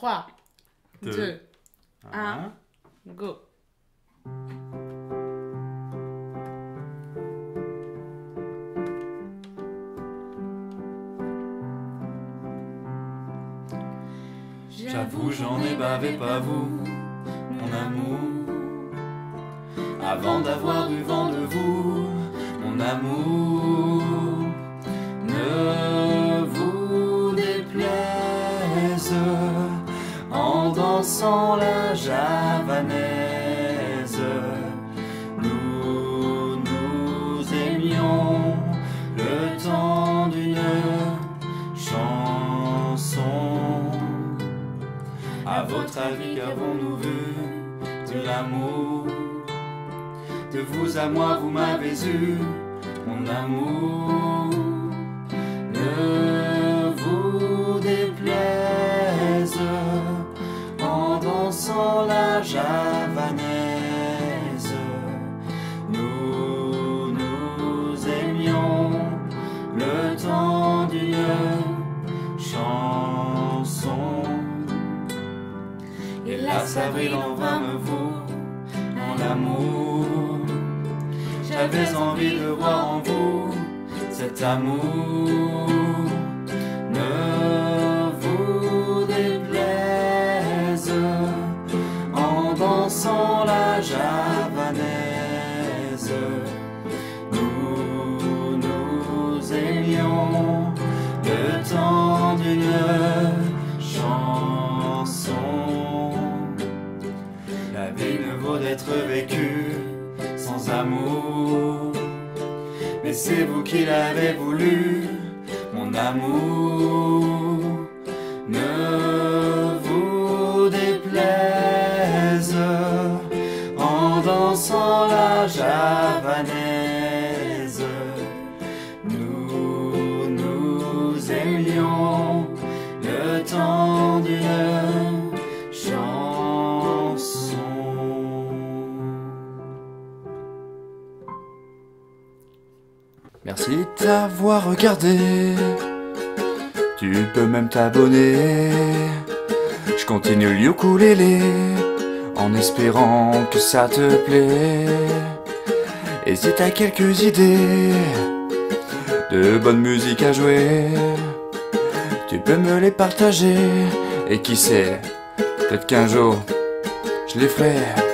3, 2, 1, go. J'avoue, j'en ai bavé, pas vous, mon amour. Avant d'avoir eu vent de vous, mon amour. Ne vous déplaise en dansant la javanaise. Nous nous aimions le temps d'une chanson. À votre avis, qu'avons-nous vu de l'amour? De vous à moi, vous m'avez eu, mon amour. Ne vous déplaise en dansant la javanaise. Nous nous aimions le temps d'une chanson. Hélas, avril en vain me vaut mon amour. J'avais envie de voir en vous cet amour. Ne vous déplaise en dansant la javanaise. Nous nous aimions le temps d'une chanson. La vie ne vaut d'être vécue sans amour, mais c'est vous qui l'avez voulu, mon amour. Ne vous déplaise en dansant la javanaise. Nous nous aimions le temps d'une chanson. Merci d'avoir regardé. Tu peux même t'abonner. Je continue le ukulélé en espérant que ça te plaît. Et si t'as quelques idées de bonne musique à jouer, tu peux me les partager. Et qui sait, peut-être qu'un jour je les ferai.